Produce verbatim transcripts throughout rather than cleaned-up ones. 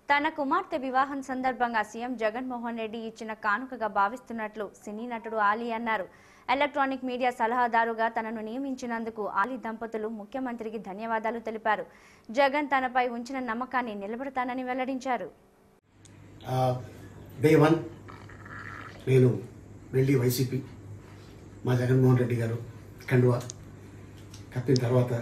తన కుమార్తె వివాహం సందర్భంగా సీఎం జగన్మోహన్ రెడ్డి ఇచ్చిన కానుకగా భావిస్తున్నట్లు సినీ నటుడు ఆలీ అన్నారు. ఎలక్ట్రానిక్ మీడియా సలహాదారుగా తనను నియమించినందుకు ఆలీ దంపతులు ముఖ్యమంత్రికి ధన్యవాదాలు తెలిపారు. జగన్ తనపై ఉంచిన నమ్మకాన్ని నిలబెడతానని వెల్లడించారు. డే వన్ నేను వెళ్ళి వైసీపీ మా జగన్మోహన్ రెడ్డి గారు కండువా కప్పిన తర్వాత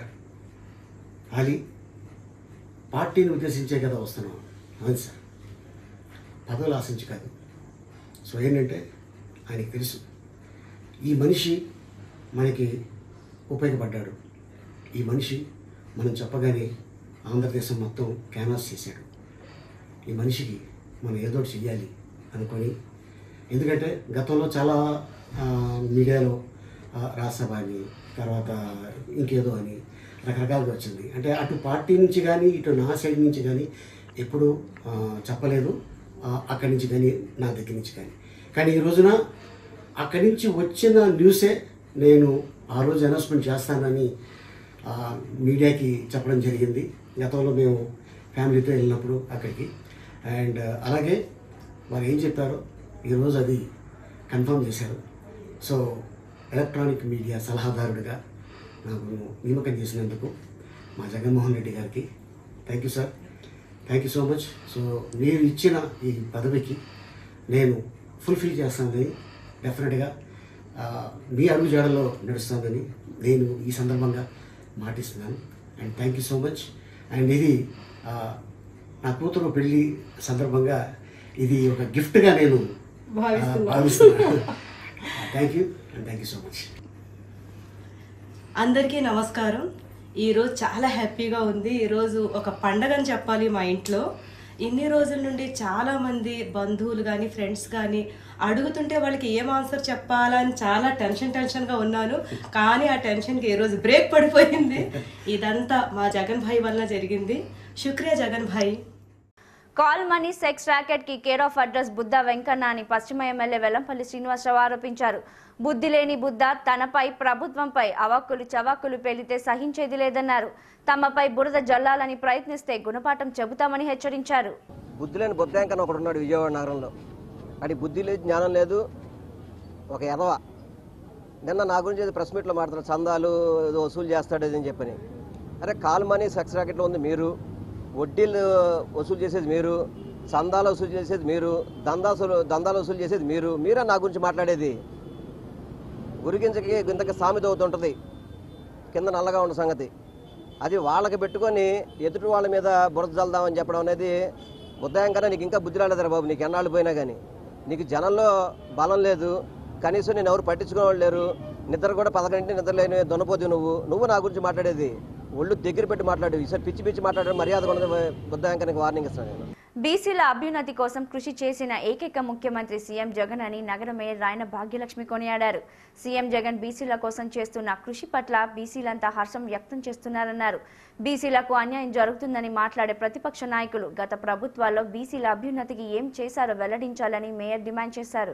ఆలీ పార్టీని ఉద్దేశించే కదా వస్తున్నాం. అవును సార్, పదవులు ఆశించి కాదు. సో ఏంటంటే ఆయనకి తెలుసు ఈ మనిషి మనకి ఉపయోగపడ్డాడు, ఈ మనిషి మనం చెప్పగానే ఆంధ్రదేశం మొత్తం క్యాన్వాస్ చేశాడు, ఈ మనిషికి మనం ఏదో చెయ్యాలి అనుకొని. ఎందుకంటే గతంలో చాలా మీడియాలో రాజ్యసభ అని తర్వాత ఇంకేదో అని రకరకాలుగా వచ్చింది. అంటే అటు పార్టీ నుంచి కానీ ఇటు నా సైడ్ నుంచి కానీ ఎప్పుడూ చెప్పలేదు, అక్కడి నుంచి కానీ నా దగ్గర నుంచి కానీ. కానీ ఈ రోజున అక్కడి నుంచి వచ్చిన న్యూసే నేను ఆ రోజు అనౌన్స్మెంట్ చేస్తానని మీడియాకి చెప్పడం జరిగింది. గతంలో మేము ఫ్యామిలీతో వెళ్ళినప్పుడు అక్కడికి. అండ్ అలాగే వారు ఏం చెప్పారో ఈరోజు అది కన్ఫర్మ్ చేశారు. సో ఎలక్ట్రానిక్ మీడియా సలహాదారుడిగా నాకు నియామకం చేసినందుకు మా జగన్మోహన్ రెడ్డి గారికి thank you sir, thank you so much. So మీరు ఇచ్చిన ఈ పదవికి నేను ఫుల్ఫిల్ చేస్తానని, డెఫినెట్గా మీ అడుగు జాడలో నడుస్తానని నేను ఈ సందర్భంగా మాటిస్తున్నాను. And thank you so much. And ఇది నా కూతురు పెళ్ళి సందర్భంగా ఇది ఒక గిఫ్ట్గా నేను భావిస్తున్నాను. Thank you and thank you so much. అందరికీ నమస్కారం. ఈరోజు చాలా హ్యాపీగా ఉంది. ఈరోజు ఒక పండగని చెప్పాలి మా ఇంట్లో. ఇన్ని రోజుల నుండి చాలామంది బంధువులు కానీ ఫ్రెండ్స్ కానీ అడుగుతుంటే వాళ్ళకి ఏం ఆన్సర్ చెప్పాలని చాలా టెన్షన్ టెన్షన్గా ఉన్నాను. కానీ ఆ టెన్షన్కి ఈరోజు బ్రేక్ పడిపోయింది. ఇదంతా మా జగన్ భాయ్ వల్ల జరిగింది. శుక్రియా జగన్ భాయ్. కాల్ మనీ సెక్స్ ర్యాకెట్ కి care of address Buddha Venkanna అని పశ్చిమ ఎమ్మెల్యే వెల్లంపల్లి శ్రీనివాసరావు ఆరోపించారు. బుద్ధి లేని బుద్ధ తనపై ప్రభుత్వంపై అవాక్కులు చవాక్కులు పేలితే సహించేది లేదన్నారు. తమపై బురద జల్లాలని ప్రయత్నిస్తే గుణపాఠం చెబుతామని హెచ్చరించారు. బుద్ధి లేని బుద్ధ వెంకన్న ఒకడు ఉన్నాడు విజయవాడ నగరంలో. అది బుద్ధి లేదు, జ్ఞానం లేదు, ఒక ఎదవ. నిన్న నా గురించి ప్రెస్ మీట్లో మాట్లాడుతారు, చందాలు వసూలు చేస్తాడు అని చెప్పని. అరే కాల్ మనీ సెక్స్ ర్యాకెట్లో ఉంది మీరు, వడ్డీలు వసూలు చేసేది మీరు, చందాలు వసూలు చేసేది మీరు, దందాసులు దందాలు వసూలు చేసేది మీరు. మీరే నా గురించి మాట్లాడేది. గురిగింజకి ఇంతకి సామెత అవుతుంటుంది కింద నల్లగా ఉన్న సంగతి. అది వాళ్ళకి పెట్టుకొని ఎదుటి వాళ్ళ మీద బురద జల్దామని చెప్పడం అనేది ఉదయం కన్నా నీకు ఇంకా బుద్ధి రాలేదురా బాబు. నీకు ఎన్నాళ్ళు పోయినా కానీ నీకు జనంలో బలం లేదు, కనీసం నేను ఎవరు పట్టించుకోవాలి లేరు. నిద్ర కూడా పదకొండింటి నిద్ర లేని దొన్నపోదు నువ్వు. నువ్వు నా గురించి మాట్లాడేది ఒళ్ళు దగ్గర పెట్టి మాట్లాడు. ఈసారి పిచ్చి పిచ్చి మాట్లాడడం మర్యాద కూడా బుద్ధాంకానికి వార్నింగ్ ఇస్తాను నేను. బీసీల అభ్యున్నతి కోసం కృషి చేసిన ఏకైక ముఖ్యమంత్రి సీఎం జగన్ అని నగర మేయర్ రాయన భాగ్యలక్ష్మి కొనియాడారు. సీఎం జగన్ బీసీల కోసం చేస్తున్న కృషి పట్ల బీసీలంతా హర్షం వ్యక్తం చేస్తున్నారన్నారు. బీసీలకు అన్యాయం జరుగుతుందని మాట్లాడే ప్రతిపక్ష నాయకులు గత ప్రభుత్వాల్లో బీసీల అభ్యున్నతికి ఏం చేశారో వెల్లడించాలని మేయర్ డిమాండ్ చేశారు.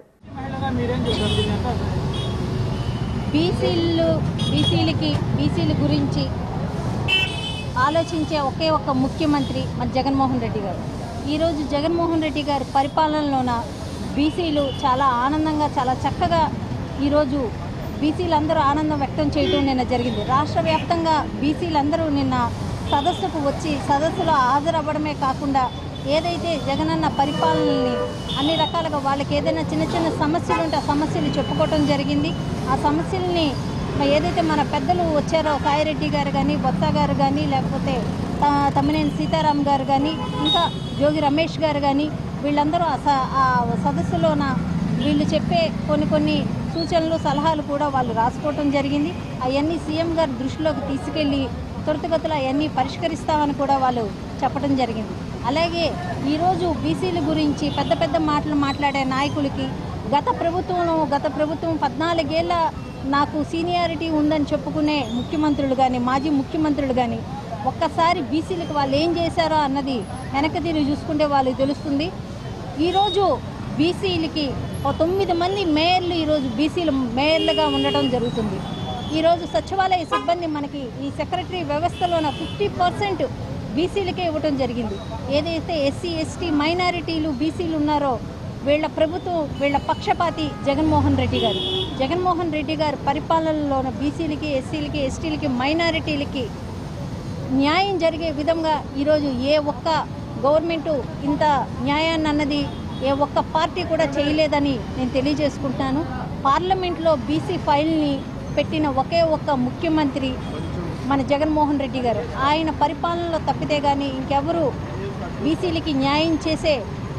బీసీలు బీసీలకి బీసీల గురించి ఆలోచించే ఒకే ఒక ముఖ్యమంత్రి మన జగన్మోహన్ రెడ్డి గారు. ఈరోజు జగన్మోహన్ రెడ్డి గారి పరిపాలనలోన బీసీలు చాలా ఆనందంగా చాలా చక్కగా ఈరోజు బీసీలందరూ ఆనందం వ్యక్తం చేయడం నిన్న జరిగింది. రాష్ట్ర వ్యాప్తంగా బీసీలందరూ నిన్న సదస్సుకు వచ్చి సదస్సులో హాజరవ్వడమే కాకుండా ఏదైతే జగనన్న పరిపాలనని అన్ని రకాలుగా వాళ్ళకి ఏదైనా చిన్న చిన్న సమస్యలు ఉంటే ఆ సమస్యలు చెప్పుకోవటం జరిగింది. ఆ సమస్యల్ని ఏదైతే మన పెద్దలు వచ్చారో సాయిరెడ్డి గారు కానీ బొత్స గారు కానీ లేకపోతే తమ్మినేని సీతారాం గారు కానీ ఇంకా జోగి రమేష్ గారు కానీ వీళ్ళందరూ ఆ సదస్సులోన వీళ్ళు చెప్పే కొన్ని కొన్ని సూచనలు సలహాలు కూడా వాళ్ళు రాసుకోవటం జరిగింది. అవన్నీ సీఎం గారి దృష్టిలోకి తీసుకెళ్ళి త్వరితగతులు అవన్నీ పరిష్కరిస్తామని కూడా వాళ్ళు చెప్పడం జరిగింది. అలాగే ఈరోజు బీసీల గురించి పెద్ద పెద్ద మాటలు మాట్లాడే నాయకులకి గత ప్రభుత్వం గత ప్రభుత్వం పద్నాలుగేళ్ల నాకు సీనియారిటీ ఉందని చెప్పుకునే ముఖ్యమంత్రులు కానీ మాజీ ముఖ్యమంత్రులు కానీ ఒక్కసారి బీసీలకు వాళ్ళు ఏం చేశారో అన్నది వెనక్కి తిరిగి చూసుకుంటే వాళ్ళకి తెలుస్తుంది. ఈరోజు బీసీలకి ఒక తొమ్మిది మంది మేయర్లు ఈరోజు బీసీలు మేయర్లుగా ఉండటం జరుగుతుంది. ఈరోజు సచివాలయ సిబ్బంది మనకి ఈ సెక్రటరీ వ్యవస్థలోన ఫిఫ్టీ పర్సెంట్ బీసీలకే ఇవ్వటం జరిగింది. ఏదైతే ఎస్సీ ఎస్టీ మైనారిటీలు బీసీలు ఉన్నారో వీళ్ళ ప్రభుత్వం వీళ్ళ పక్షపాతి జగన్మోహన్ రెడ్డి గారు. జగన్మోహన్ రెడ్డి గారు పరిపాలనలోన బీసీలకి ఎస్సీలకి ఎస్టీలకి మైనారిటీలకి న్యాయం జరిగే విధంగా ఈరోజు ఏ ఒక్క గవర్నమెంటు ఇంత న్యాయాన్ని అన్నది ఏ ఒక్క పార్టీ కూడా చేయలేదని నేను తెలియజేసుకుంటున్నాను. పార్లమెంట్లో బీసీ ఫైల్ని పెట్టిన ఒకే ఒక్క ముఖ్యమంత్రి మన జగన్మోహన్ రెడ్డి గారు. ఆయన పరిపాలనలో తప్పితే కానీ ఇంకెవరు బీసీలకి న్యాయం చేసే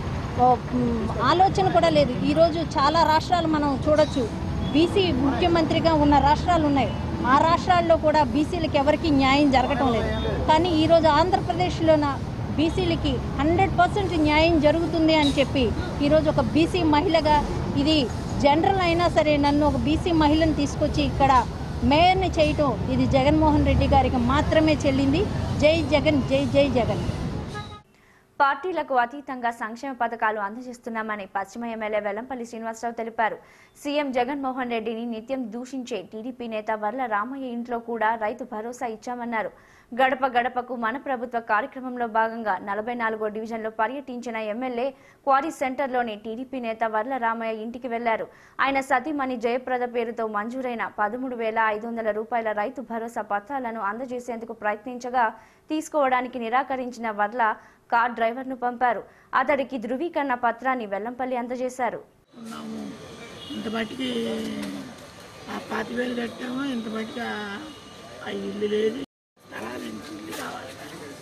ఆలోచన కూడా లేదు. ఈరోజు చాలా రాష్ట్రాలు మనం చూడొచ్చు, బీసీ ముఖ్యమంత్రిగా ఉన్న రాష్ట్రాలు ఉన్నాయి. ఆ రాష్ట్రాల్లో కూడా బీసీలకి ఎవరికి న్యాయం జరగటం లేదు. కానీ ఈరోజు ఆంధ్రప్రదేశ్లోన బీసీలకి హండ్రెడ్ పర్సెంట్ న్యాయం జరుగుతుంది అని చెప్పి ఈరోజు ఒక బీసీ మహిళగా, ఇది జనరల్ అయినా సరే నన్ను ఒక బీసీ మహిళను తీసుకొచ్చి ఇక్కడ మేయర్ని చేయటం ఇది జగన్మోహన్ రెడ్డి గారికి మాత్రమే చెల్లింది. జై జగన్, జై జై జగన్. పార్టీలకు అతీతంగా సంక్షేమ పథకాలు అందజేస్తున్నామని పశ్చిమ ఎమ్మెల్యే వెల్లంపల్లి శ్రీనివాసరావు తెలిపారు. సీఎం జగన్మోహన్ రెడ్డిని నిత్యం దూషించే టీడీపీ నేత వర్ల రామయ్య ఇంట్లో కూడా రైతు భరోసా ఇచ్చామన్నారు. గడప గడపకు మన ప్రభుత్వ కార్యక్రమంలో భాగంగా నలభై నాలుగో డివిజన్లో పర్యటించిన ఎమ్మెల్యే క్వారీ సెంటర్లోని టీడీపీ నేత వర్ల రామయ్య ఇంటికి వెళ్లారు. ఆయన సతీమణి జయప్రద పేరుతో మంజూరైన పదమూడు వేల ఐదు వందల రూపాయల రైతు భరోసా పత్రాలను అందజేసేందుకు ప్రయత్నించగా తీసుకోవడానికి నిరాకరించిన వర్ల కార్ డ్రైవర్ను పంపారు. అతడికి ధృవీకరణ పత్రాన్ని వెల్లంపల్లి అందజేశారు. ఇంత మట్టికి ఆ పాతి వేలు కట్టాము, ఇంత మట్టికి ఆ ఇల్లు లేదు, స్థలాలు ఇల్లు కావాలి.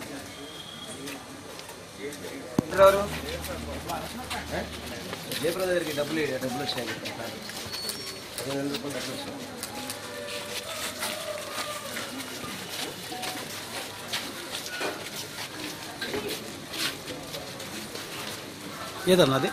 జయప్రద గారికి డబ్బులు డబ్బులు వచ్చాయి, ఏదన్నది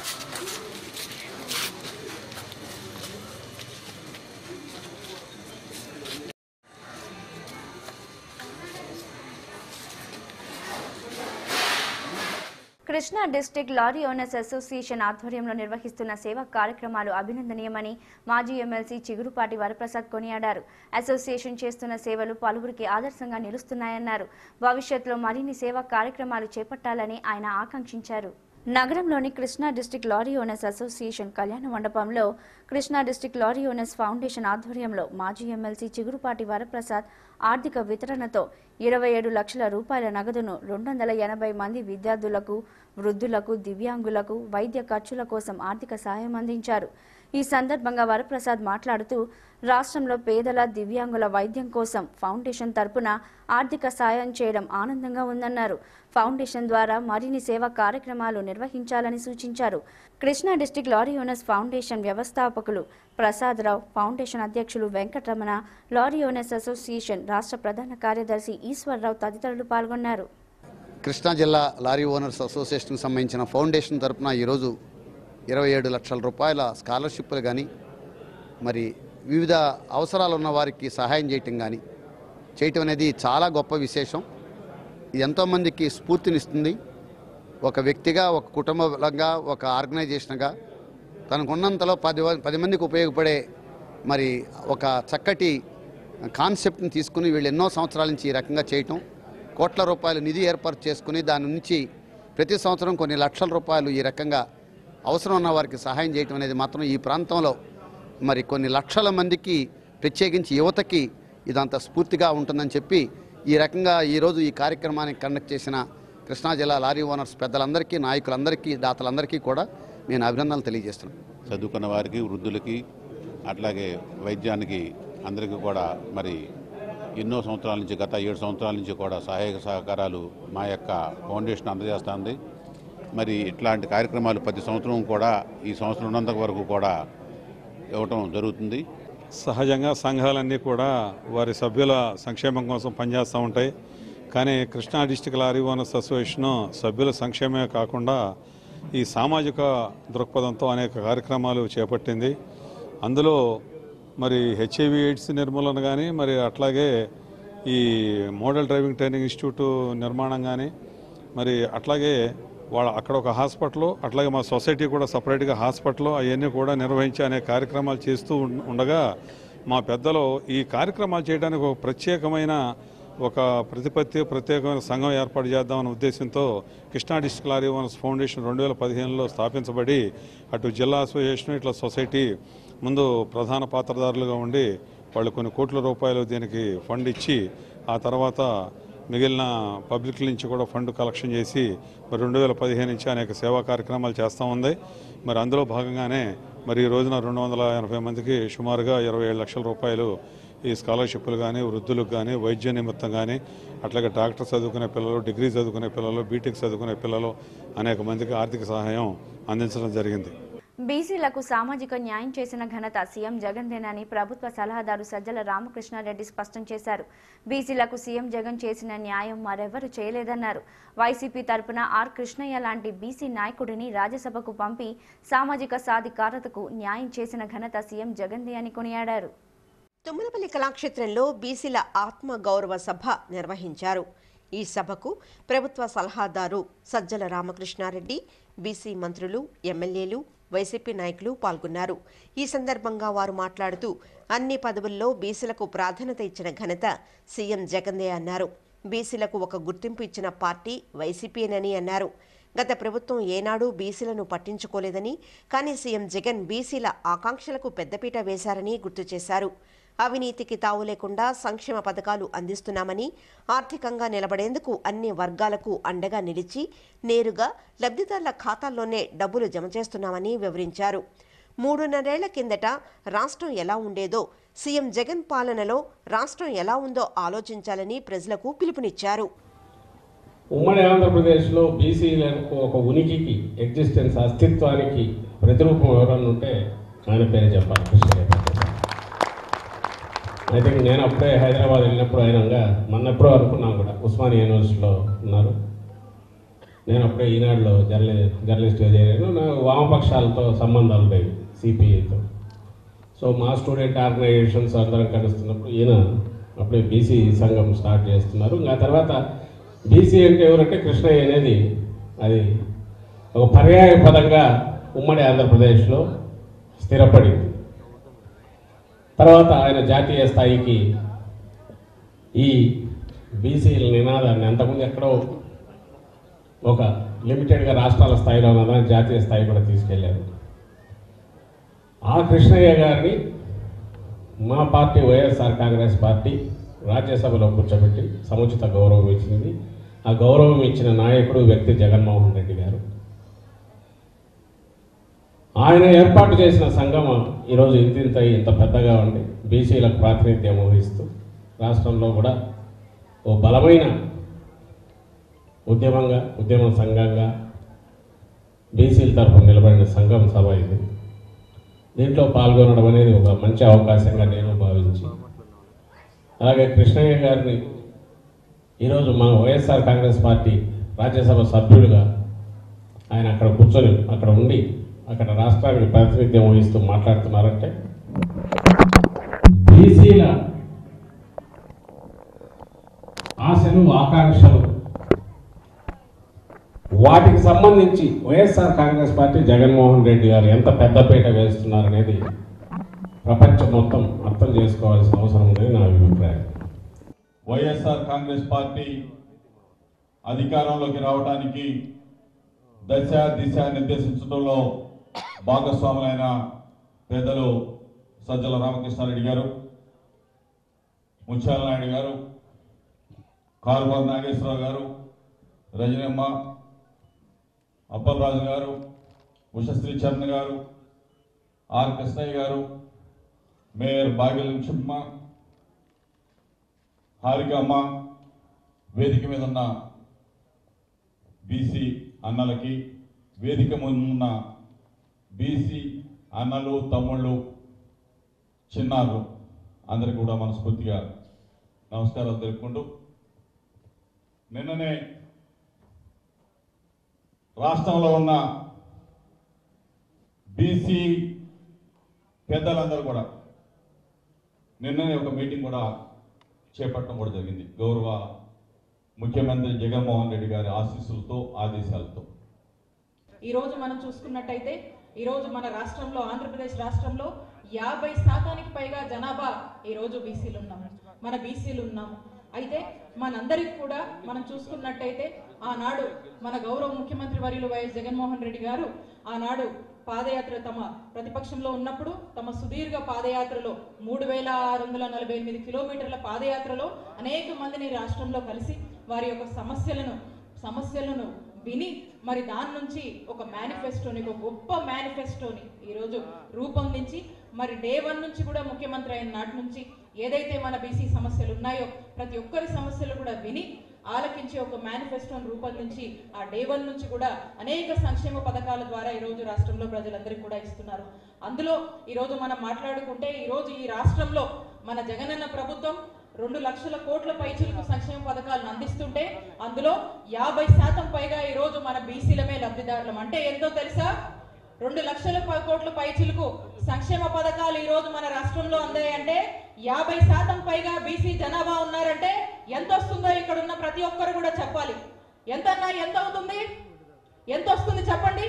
Krishna district lorry owners association ఆధ్వర్యంలో నిర్వహిస్తున్న సేవా కార్యక్రమాలు అభినందనీయమని మాజీ ఎమ్మెల్సీ చిగురుపాటి వరప్రసాద్ కొనియాడారు. అసోసియేషన్ చేస్తున్న సేవలు పలువురికి ఆదర్శంగా నిలుస్తున్నాయన్నారు. భవిష్యత్తులో మరిన్ని సేవా కార్యక్రమాలు చేపట్టాలని ఆయన ఆకాంక్షించారు. నగరంలోని Krishna district lorry owners association కళ్యాణ మండపంలో Krishna district lorry owners foundation ఆధ్వర్యంలో మాజీ ఎమ్మెల్సీ చిగురుపాటి వరప్రసాద్ ఆర్థిక వితరణతో ఇరవై ఏడు లక్షల రూపాయల నగదును రెండు వందల ఎనభై మంది విద్యార్థులకు, వృద్ధులకు, దివ్యాంగులకు వైద్య ఖర్చుల కోసం ఆర్థిక సాయం అందించారు. ఈ సందర్భంగా వరప్రసాద్ మాట్లాడుతూ రాష్ట్రంలో పేదల, దివ్యాంగుల వైద్యం కోసం ఫౌండేషన్ తరపున ఆర్థిక సాయం చేయడం ఆనందంగా ఉందన్నారు. ఫౌండేషన్ ద్వారా మరిన్ని సేవా కార్యక్రమాలు నిర్వహించాలని సూచించారు. Krishna district lorry owners foundation వ్యవస్థాపకులు ప్రసాదరావు, ఫౌండేషన్ అధ్యక్షులు వెంకటరమణ, లారీ ఓనర్స్ అసోసియేషన్ రాష్ట్ర ప్రధాన కార్యదర్శి ఈశ్వర్రావు తదితరులు పాల్గొన్నారు. కృష్ణా జిల్లా లారీ ఓనర్స్ అసోసియేషన్కి సంబంధించిన ఫౌండేషన్ తరపున ఈరోజు ఇరవై ఏడు లక్షల రూపాయల స్కాలర్షిప్లు కానీ, మరి వివిధ అవసరాలు ఉన్న వారికి సహాయం చేయటం కానీ చేయటం అనేది చాలా గొప్ప విశేషం. ఇది ఎంతోమందికి స్ఫూర్తినిస్తుంది. ఒక వ్యక్తిగా, ఒక కుటుంబంగా, ఒక ఆర్గనైజేషన్గా తనకున్నంతలో పది పది మందికి ఉపయోగపడే మరి ఒక చక్కటి కాన్సెప్ట్ని తీసుకుని వీళ్ళు ఎన్నో సంవత్సరాల నుంచి ఈ రకంగా చేయటం, కోట్ల రూపాయలు నిధి ఏర్పాటు చేసుకుని దాని నుంచి ప్రతి సంవత్సరం కొన్ని లక్షల రూపాయలు ఈ రకంగా అవసరం ఉన్న వారికి సహాయం చేయటం అనేది మాత్రం ఈ ప్రాంతంలో మరి కొన్ని లక్షల మందికి, ప్రత్యేకించి యువతకి ఇదంతా స్ఫూర్తిగా ఉంటుందని చెప్పి ఈ రకంగా ఈరోజు ఈ కార్యక్రమాన్ని కండక్ట్ చేసిన కృష్ణా జిల్లా లారీ ఓనర్స్ పెద్దలందరికీ, నాయకులందరికీ, దాతలందరికీ కూడా నేను అభినందనలు తెలియజేస్తున్నాను. చదువుకున్న వారికి, వృద్ధులకి, అట్లాగే వైద్యానికి అందరికీ కూడా మరి ఎన్నో సంవత్సరాల నుంచి, గత ఏడు సంవత్సరాల నుంచి కూడా సహాయక సహకారాలు మా యొక్క ఫౌండేషన్ అందజేస్తుంది. మరి ఇట్లాంటి కార్యక్రమాలు ప్రతి సంవత్సరం కూడా ఈ సంవత్సరం ఉన్నంత వరకు కూడా ఇవ్వటం జరుగుతుంది. సహజంగా సంఘాలన్నీ కూడా వారి సభ్యుల సంక్షేమం కోసం పనిచేస్తూ ఉంటాయి. కానీ Krishna district lorry owners association సభ్యుల సంక్షేమమే కాకుండా ఈ సామాజిక దృక్పథంతో అనేక కార్యక్రమాలు చేపట్టింది. అందులో మరి హెచ్ఐవి ఎయిడ్స్ నిర్మూలన కానీ, మరి అట్లాగే ఈ మోడల్ డ్రైవింగ్ ట్రైనింగ్ ఇన్స్టిట్యూట్ నిర్మాణం కానీ, మరి అట్లాగే వాళ్ళ అక్కడ ఒక హాస్పిటల్, అట్లాగే మా సొసైటీ కూడా సపరేట్గా హాస్పిటల్ అవన్నీ కూడా నిర్వహించి అనే కార్యక్రమాలు చేస్తూ ఉండగా మా పెద్దలు ఈ కార్యక్రమాలు చేయడానికి ఒక ప్రత్యేకమైన ఒక ప్రతిపత్తి ప్రత్యేకమైన సంఘం ఏర్పాటు చేద్దామన్న ఉద్దేశంతో Krishna district lorry owners foundation రెండు వేల పదిహేనులో స్థాపించబడి అటు జిల్లా అసోసియేషన్ ఇట్లా సొసైటీ ముందు ప్రధాన పాత్రదారులుగా ఉండి వాళ్ళు కొన్ని కోట్ల రూపాయలు దీనికి ఫండ్ ఇచ్చి ఆ తర్వాత మిగిలిన పబ్లిక్ నుంచి కూడా ఫండ్ కలెక్షన్ చేసి మరి రెండు వేల పదిహేను నుంచి అనేక సేవా కార్యక్రమాలు చేస్తూ ఉంది. మరి అందులో భాగంగానే మరి ఈ రోజున రెండు వందల ఎనభై మందికి సుమారుగా ఇరవై ఏడు లక్షల రూపాయలు ఈ స్కాలర్షిప్లు కానీ వృద్ధులకు కానీ వైద్య నిమిత్తం కానీ అట్లాగే డాక్టర్ చదువుకునే పిల్లలు డిగ్రీ చదువుకునే పిల్లలు బీటెక్ చదువుకునే పిల్లలు అనేక మందికి ఆర్థిక సహాయం అందించడం జరిగింది. బీసీలకు సామాజిక న్యాయం చేసిన ఘనత సీఎం జగన్దేనని ప్రభుత్వ సలహాదారు సజ్జల రామకృష్ణారెడ్డి స్పష్టం చేశారు. బీసీలకు సీఎం జగన్ చేసిన న్యాయం మరెవరు చేయలేదన్నారు. వైసీపీ తరపున ఆర్ కృష్ణయ్య లాంటి బీసీ నాయకుడిని రాజ్యసభకు పంపి సామాజిక సాధికారతకు న్యాయం చేసిన ఘనత సీఎం జగన్దే అని కొనియాడారు. తుమ్మలపల్లి కళాక్షేత్రంలో బీసీల ఆత్మ గౌరవ సభ నిర్వహించారు. ఈ సభకు ప్రభుత్వ సలహాదారు సజ్జల రామకృష్ణారెడ్డి, బీసీ మంత్రులు, ఎమ్మెల్యేలు, వైసీపీ నాయకులు పాల్గొన్నారు. ఈ సందర్భంగా వారు మాట్లాడుతూ అన్ని పదవుల్లో బీసీలకు ప్రాధాన్యత ఇచ్చిన ఘనత సీఎం జగన్దే అన్నారు. బీసీలకు ఒక గుర్తింపు ఇచ్చిన పార్టీ వైసీపీనని అన్నారు. గత ప్రభుత్వం ఏనాడూ బీసీలను పట్టించుకోలేదని, కానీ సీఎం జగన్ బీసీల ఆకాంక్షలకు పెద్దపీట వేశారని గుర్తు చేశారు. అవినీతికి తావు లేకుండా సంక్షేమ పథకాలు అందిస్తున్నామని, ఆర్థికంగా నిలబడేందుకు అన్ని వర్గాలకు అండగా నిలిచి నేరుగా లబ్ధిదారుల ఖాతాల్లోనే డబ్బులు జమ చేస్తున్నామని వివరించారు. మూడున్నరేళ్ల కిందట రాష్ట్రం ఎలా ఉండేదో, సీఎం జగన్ పాలనలో రాష్ట్రం ఎలా ఉందో ఆలోచించాలని ప్రజలకు పిలుపునిచ్చారు. ఉమ్మడి ఆంధ్రప్రదేశ్లో బీసీలకు ఒక ఉనికికి, ఎగ్జిస్టెన్స్, అస్తిత్వానికి ప్రతిరూపం ఎవరన్నా ఉంటే ఆయన పేరే చెప్పాలి, కృష్ణయ్య. ఐ థింక్ నేను అప్పుడే హైదరాబాద్ వెళ్ళినప్పుడు ఆయనగా మొన్నెప్పుడో అనుకున్నాను కూడా, ఉస్మానియా యూనివర్సిటీలో ఉన్నారు. నేను అప్పుడే ఈనాడులో జర్నలి జర్నలిస్ట్గా చేరాను. నాకు వామపక్షాలతో సంబంధాలు లేవు, సిపిఐతో. సో మా స్టూడెంట్ ఆర్గనైజేషన్స్ అందరం కలుస్తున్నప్పుడు ఈయన అప్పుడే బీసీ సంఘం స్టార్ట్ చేస్తున్నారు. ఇంకా తర్వాత బీసీ అంటే ఎవరంటే కృష్ణయ్య అనేది అది ఒక పర్యాయ పదంగా ఉమ్మడి ఆంధ్రప్రదేశ్లో స్థిరపడింది. తర్వాత ఆయన జాతీయ స్థాయికి ఈ బీసీల నినాదాన్ని అంతకుముందు ఎక్కడో ఒక లిమిటెడ్గా రాష్ట్రాల స్థాయిలో ఉన్నదాన్ని జాతీయ స్థాయి కూడా తీసుకెళ్లారు. ఆ కృష్ణయ్య గారిని మా పార్టీ వైఎస్ఆర్ కాంగ్రెస్ పార్టీ రాజ్యసభలో కూర్చోబెట్టి సముచిత గౌరవం ఇచ్చింది. ఆ గౌరవం ఇచ్చిన నాయకుడు వ్యక్తి జగన్మోహన్ రెడ్డి గారు. ఆయన ఏర్పాటు చేసిన సంఘం ఈరోజు ఇంతింత ఇంత పెద్దగా ఉండి బీసీలకు ప్రాతినిధ్యం వహిస్తూ రాష్ట్రంలో కూడా ఓ బలమైన ఉద్యమంగా, ఉద్యమ సంఘంగా బీసీల తరఫున నిలబడిన సంఘం సభ ఇది. దీంట్లో పాల్గొనడం అనేది ఒక మంచి అవకాశంగా నేను భావించి, అలాగే కృష్ణయ్య గారిని ఈరోజు మా వైఎస్ఆర్ కాంగ్రెస్ పార్టీ రాజ్యసభ సభ్యుడిగా ఆయన అక్కడ కూర్చొని అక్కడ ఉండి అక్కడ రాష్ట్రానికి ప్రాతినిధ్యం వహిస్తూ మాట్లాడుతున్నారంటే బీసీల ఆశలు, ఆకాంక్షలు, వాటికి సంబంధించి వైఎస్ఆర్ కాంగ్రెస్ పార్టీ జగన్మోహన్ రెడ్డి గారు ఎంత పెద్దపీట వేస్తున్నారనేది ప్రపంచం మొత్తం అర్థం చేసుకోవాల్సిన అవసరం ఉందని నా అభిప్రాయం. వైఎస్ఆర్ కాంగ్రెస్ పార్టీ అధికారంలోకి రావడానికి దశ దిశ నిర్దేశించడంలో భాగస్వాములైన పెద్దలు సజ్జల రామకృష్ణారెడ్డి గారు, ముత్యాల నాయుడు గారు, కారుబాబు నాగేశ్వరరావు గారు, రజనమ్మ, అప్పలరాజు గారు, ఉషశ్రీ చరణ్ గారు, ఆర్ కృష్ణయ్య గారు, మేయర్ భాగ్యలక్ష్మమ్మ, హారికమ్మ, వేదిక మీద ఉన్న బీసీ అన్నలకి, వేదిక ముందున్న బీసీ అన్నలు, తమ్ముళ్ళు, చిన్నారులు అందరికీ కూడా మనస్ఫూర్తిగా నమస్కారాలు తెలుపుకుంటూ, నిన్ననే రాష్ట్రంలో ఉన్న బీసీ పెద్దలందరూ కూడా నిన్ననే ఒక మీటింగ్ కూడా చేపట్టడం కూడా జరిగింది. గౌరవ ముఖ్యమంత్రి జగన్మోహన్ రెడ్డి గారి ఆశీస్సులతో, ఆదేశాలతో. ఈరోజు మనం చూసుకున్నట్టయితే ఈరోజు మన రాష్ట్రంలో, ఆంధ్రప్రదేశ్ రాష్ట్రంలో యాభై శాతానికి పైగా జనాభా ఈరోజు బీసీలు ఉన్నాము. మన బీసీలు ఉన్నాము. అయితే మనందరికి కూడా మనం చూసుకున్నట్టయితే ఆనాడు మన గౌరవ ముఖ్యమంత్రి వర్యులు వైఎస్ జగన్మోహన్ రెడ్డి గారు ఆనాడు పాదయాత్ర తమ ప్రతిపక్షంలో ఉన్నప్పుడు తమ సుదీర్ఘ పాదయాత్రలో మూడు వేల ఆరు వందల నలభై ఎనిమిది కిలోమీటర్ల పాదయాత్రలో అనేక మందిని రాష్ట్రంలో కలిసి వారి యొక్క సమస్యలను సమస్యలను విని మరి దాని నుంచి ఒక మేనిఫెస్టోని ఒక గొప్ప మేనిఫెస్టోని ఈరోజు రూపొందించి మరి డే వన్ నుంచి కూడా ముఖ్యమంత్రి అయిన నాటి నుంచి ఏదైతే మన బీసీ సమస్యలు ఉన్నాయో ప్రతి ఒక్కరి సమస్యలు కూడా విని ఆలకించి ఒక మేనిఫెస్టోని రూపొందించి ఆ డే వన్ నుంచి కూడా అనేక సంక్షేమ పథకాల ద్వారా ఈరోజు రాష్ట్రంలో ప్రజలందరికీ కూడా ఇస్తున్నారు. అందులో ఈరోజు మనం మాట్లాడుకుంటే ఈరోజు ఈ రాష్ట్రంలో మన జగనన్న ప్రభుత్వం రెండు లక్షల కోట్ల పైచిలకు సంక్షేమ పథకాలను అందిస్తుంటే అందులో యాభై శాతం పైగా ఈరోజు మన బీసీలమే లబ్ధిదారులం. అంటే ఎంతో తెలుసా? రెండు లక్షల కోట్ల పైచిలకు సంక్షేమ పథకాలు ఈ రోజు మన రాష్ట్రంలో అందాయంటే యాభై శాతం పైగా బీసీ జనాభా ఉన్నారంటే ఎంత వస్తుందో ఇక్కడ ఉన్న ప్రతి ఒక్కరు కూడా చెప్పాలి. ఎంత అన్నా ఎంత అవుతుంది? ఎంత వస్తుంది చెప్పండి?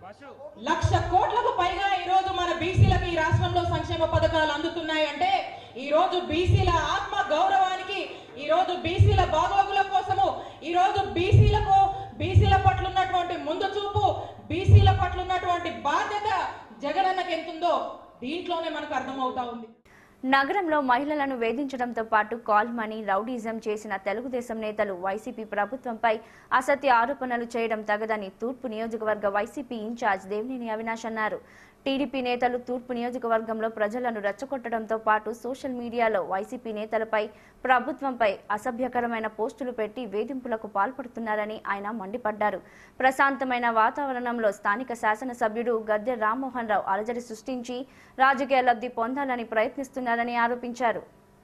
లక్ష కోట్లకు పైగా ఈ రోజు మన బీసీలకు ఈ రాష్ట్రంలో సంక్షేమ పథకాలు అందుతున్నాయంటే ఈ రోజు బీసీల ఆత్మ గౌరవానికి, ఈ రోజు బీసీల బాగోగుల కోసము, ఈ రోజు బీసీలకు బీసీల పట్ల ఉన్నటువంటి ముందు చూపు, బీసీల పట్ల ఉన్నటువంటి బాధ్యత జగనన్నకి ఎంతుందో దీంట్లోనే మనకు అర్థమవుతా ఉంది. నగరంలో మహిళలను వేధించడంతో పాటు కాల్ మనీ రౌడీజం చేసిన తెలుగుదేశం నేతలు వైసీపీ ప్రభుత్వంపై అసత్య ఆరోపణలు చేయడం తగదని తూర్పు నియోజకవర్గ వైసీపీ ఇన్ఛార్జ్ దేవినేని అవినాష్ అన్నారు. టీడీపీ నేతలు తూర్పు నియోజకవర్గంలో ప్రజలను రెచ్చగొట్టడంతో పాటు సోషల్ మీడియాలో వైసీపీ నేతలపై ప్రభుత్వంపై అసభ్యకరమైన పోస్టులు పెట్టి వేధింపులకు పాల్పడుతున్నారని ఆయన మండిపడ్డారు. ప్రశాంతమైన వాతావరణంలో స్థానిక శాసనసభ్యుడు గద్దె రామ్మోహన్ రావు అలజడి సృష్టించి రాజకీయ లబ్ధి పొందాలని ప్రయత్నిస్తున్నారని ఆరోపించారు.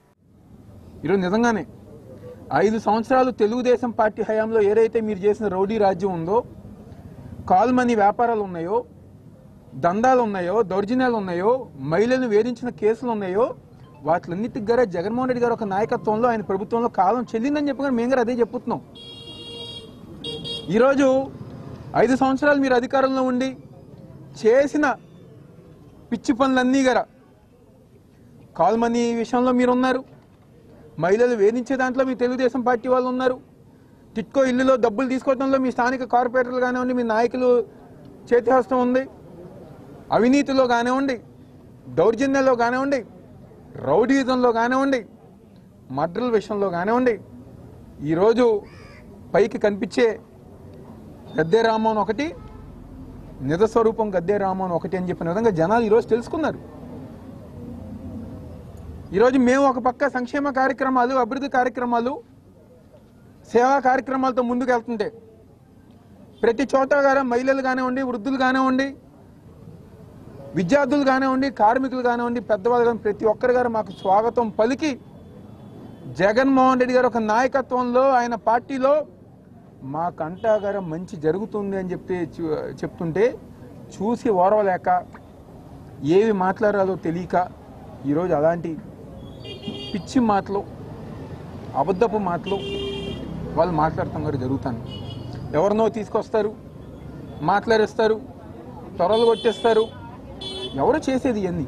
ఈరోజు నిజంగానే ఐదు సంవత్సరాలు తెలుగుదేశం పార్టీ హయాంలో ఏదైతే మీరు చేసిన రౌడీ రాజ్యం ఉందో, కాల్ మనీ వ్యాపారాలు ఉన్నాయో, దందాలు ఉన్నాయో, దౌర్జన్యాలు ఉన్నాయో, మహిళలను వేధించిన కేసులు ఉన్నాయో, వాటిలన్నిటికి గారే జగన్మోహన్ రెడ్డి గారు ఒక నాయకత్వంలో ఆయన ప్రభుత్వంలో కాలం చెల్లిందని చెప్పగానే మేము గారు అదే చెప్పుతున్నాం. ఈరోజు ఐదు సంవత్సరాలు మీరు అధికారంలో ఉండి చేసిన పిచ్చి పనులన్నీ గారా కాల్ మనీ విషయంలో మీరు ఉన్నారు, మహిళలు వేధించే దాంట్లో మీ తెలుగుదేశం పార్టీ వాళ్ళు ఉన్నారు, టిట్కో ఇల్లులో డబ్బులు తీసుకోవడంలో మీ స్థానిక కార్పొరేటర్లు కానివ్వండి, మీ నాయకులు చేతిహస్తం ఉంది, అవినీతిలో కానివ్వండి, దౌర్జన్యంలో కానివ్వండి, రౌడీజంలో కానివ్వండి, మర్డర్ల విషయంలో కానివ్వండి, ఈరోజు పైకి కనిపించే గద్దె రామ్మోహన్ ఒకటి, నిజస్వరూపం గద్దె రామ్మోహన్ ఒకటి అని చెప్పిన విధంగా జనాలు ఈరోజు తెలుసుకున్నారు. ఈరోజు మేము ఒక పక్క సంక్షేమ కార్యక్రమాలు, అభివృద్ధి కార్యక్రమాలు, సేవా కార్యక్రమాలతో ముందుకు వెళ్తుంటే ప్రతి చోట గారా మహిళలు కానివ్వండి, వృద్ధులు కానివ్వండి, విద్యార్థులు కానివ్వండి, కార్మికులు కానివ్వండి, పెద్దవాళ్ళు కానీ ప్రతి ఒక్కరి గారు మాకు స్వాగతం పలికి జగన్మోహన్ రెడ్డి గారు ఒక నాయకత్వంలో ఆయన పార్టీలో మా కంటాగార మంచి జరుగుతుంది అని చెప్పి చెప్తుంటే చూసి ఓర్వలేక ఏవి మాట్లాడాలో తెలియక ఈరోజు అలాంటి పిచ్చి మాటలు, అబద్ధపు మాటలు వాళ్ళు మాట్లాడటం కూడా జరుగుతాను. ఎవరినో తీసుకొస్తారు, మాట్లాడేస్తారు, త్వరలు కొట్టేస్తారు. ఎవరు చేసేది ఇవన్నీ?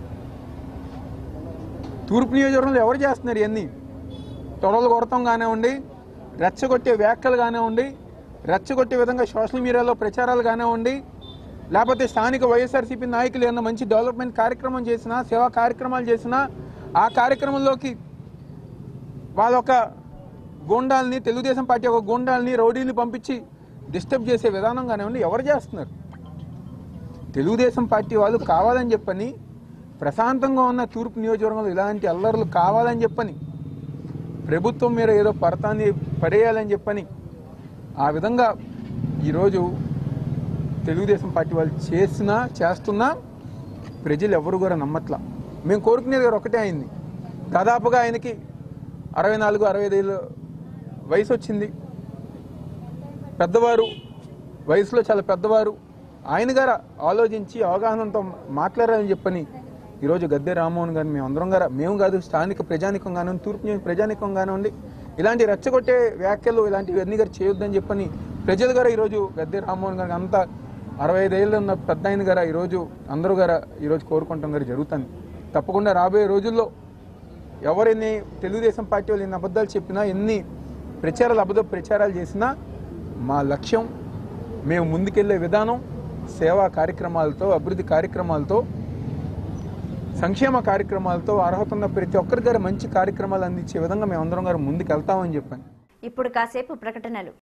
తూర్పు నియోజకవర్గంలో ఎవరు చేస్తున్నారు ఇవన్నీ? త్వరలు కొడతాం కానివ్వండి, రెచ్చగొట్టే వ్యాఖ్యలు కానివ్వండి, రెచ్చగొట్టే విధంగా సోషల్ మీడియాలో ప్రచారాలు కానివ్వండి, లేకపోతే స్థానిక వైఎస్ఆర్సీపీ నాయకులు ఏమన్నా మంచి డెవలప్మెంట్ కార్యక్రమం చేసినా, సేవా కార్యక్రమాలు చేసినా ఆ కార్యక్రమంలోకి వాళ్ళొక గూండాల్ని, తెలుగుదేశం పార్టీ ఒక గూండాల్ని, రౌడీని పంపించి డిస్టర్బ్ చేసే విధానం కానివ్వండి ఎవరు చేస్తున్నారు? తెలుగుదేశం పార్టీ వాళ్ళు కావాలని చెప్పని, ప్రశాంతంగా ఉన్న తూర్పు నియోజకవర్గంలో ఇలాంటి అల్లర్లు కావాలని చెప్పని, ప్రభుత్వం మీద ఏదో పరతాన్ని పడేయాలని చెప్పని ఆ విధంగా ఈరోజు తెలుగుదేశం పార్టీ వాళ్ళు చేసినా చేస్తున్నా ప్రజలు ఎవరు కూడా నమ్మట్లా. మేము కోరుకునేది ఒకటే అయింది. దాదాపుగా ఆయనకి అరవై నాలుగు అరవై ఐదు ఏళ్ళు వయసు వచ్చింది. పెద్దవారు, వయసులో చాలా పెద్దవారు. ఆయన గారు ఆలోచించి అవగాహనతో మాట్లాడాలని చెప్పని ఈరోజు గద్దె రామ్మోహన్ గారిని మేము అందరం గారు, మేము కాదు స్థానిక ప్రజానికం కానివ్వండి, తూర్పు ప్రజానికం కానివ్వండి, ఇలాంటి రెచ్చగొట్టే వ్యాఖ్యలు ఇలాంటివన్నీ గారు చేయొద్దని చెప్పని ప్రజలు గారు ఈరోజు గద్దె రామ్మోహన్ గారికి అంతా అరవై ఐదు ఏళ్ళు ఉన్న పెద్ద ఆయన గారు ఈరోజు అందరూ గారు ఈరోజు కోరుకుంటాం గారు జరుగుతుంది. తప్పకుండా రాబోయే రోజుల్లో ఎవరిని తెలుగుదేశం పార్టీ వాళ్ళు ఎన్ని అబద్ధాలు చెప్పినా, ఎన్ని ప్రచారాలు అబద్ధ ప్రచారాలు చేసినా మా లక్ష్యం, మేము ముందుకెళ్లే విధానం సేవా కార్యక్రమాలతో, అభివృద్ధి కార్యక్రమాలతో, సంక్షేమ కార్యక్రమాలతో, అర్హత ఉన్న ప్రతి ఒక్కరి గారు మంచి కార్యక్రమాలు అందించే విధంగా మేమందరం గారు ముందుకు వెళ్తామని చెప్పాను. ఇప్పుడు కాసేపు ప్రకటనలు.